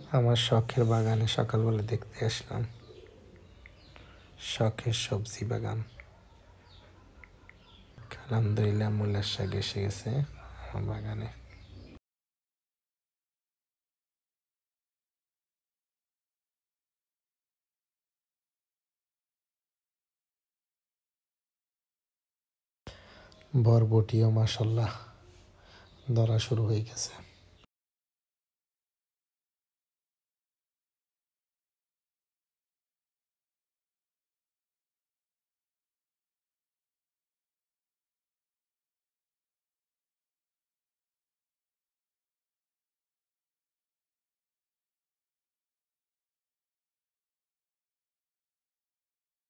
আমার শখের বাগানে সকালবেলা দেখতে আসলাম। শখের সবজি বাগান। আলহামদুলিল্লাহ মূলার শাক এসে গেছে আমার বাগানে। বরবটিও মাশাআল্লাহ ধরা শুরু হয়ে গেছে।